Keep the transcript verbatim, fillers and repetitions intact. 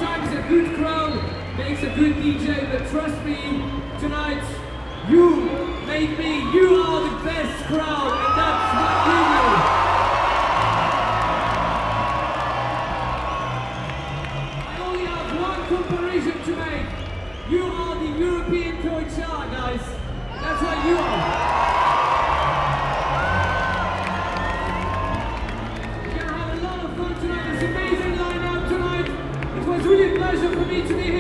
sometimes a good crowd makes a good D J, but trust me, tonight, you made me, you are the best crowd, and that's what we do. I only have one comparison to make. You are the European Coachella, guys. That's what you are. We're gonna have a lot of fun tonight. It's an amazing lineup tonight. It was really a pleasure for me to be